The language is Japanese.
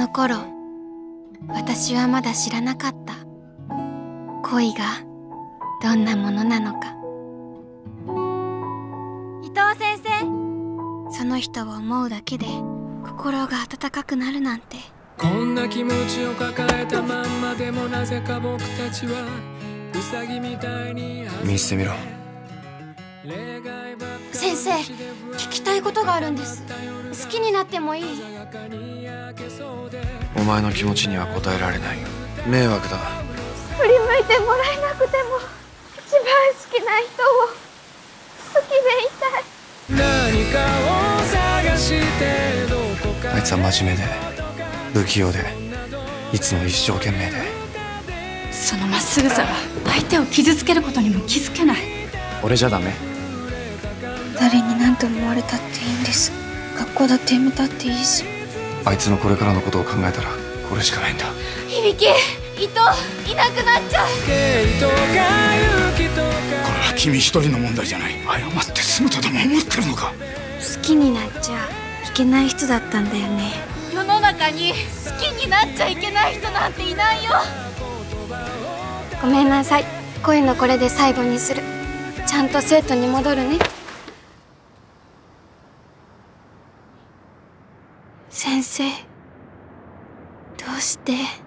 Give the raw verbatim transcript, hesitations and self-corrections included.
の頃、私はまだ知らなかった恋がどんなものなのか。伊藤先生、その人を思うだけで心が温かくなるなんて。 こんな気持ちを抱えたまんまでもなぜか僕たちはウサギみたいに見せてみろ。 先生、聞きたいことがあるんです。好きになってもいい？ お前の気持ちには応えられない。迷惑だ。 振り向いてもらえなくても一番好きな人を好きでいたい。 何かを探してどこかあいつは真面目で不器用でいつも一生懸命で、 そのまっすぐさが相手を傷つけることにも気づけない。 俺じゃダメ。 誰に何と思われたっていいんです。学校だって辞めたっていいし。 あいつのこれからのことを考えたらこれしかないんだ。 響、伊藤、いなくなっちゃう。 ケイとかユキとか、 これは君一人の問題じゃない。謝って済むとでも思ってるのか。 好きになっちゃいけない人だったんだよね。世の中に好きになっちゃいけない人なんていないよ。ごめんなさい。恋のこれで最後にする。ちゃんと生徒に戻るね。先生、どうして？